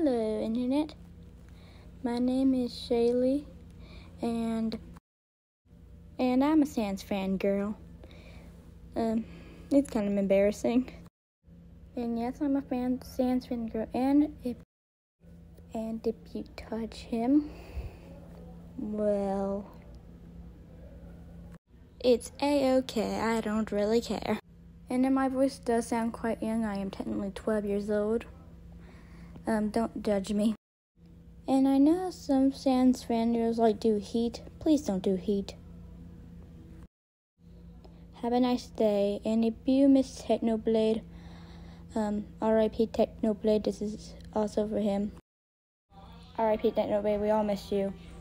Hello, Internet. My name is Shaylee, and I'm a Sans fangirl. It's kind of embarrassing. And yes, I'm a Sans fangirl, and if you touch him, well, it's A-okay, I don't really care. And then my voice does sound quite young. I am technically 12 years old. Don't judge me. And I know some Sans fangirls like do Heat. Please don't do Heat. Have a nice day. And if you miss Technoblade, RIP Technoblade, this is also for him. RIP Technoblade, we all miss you.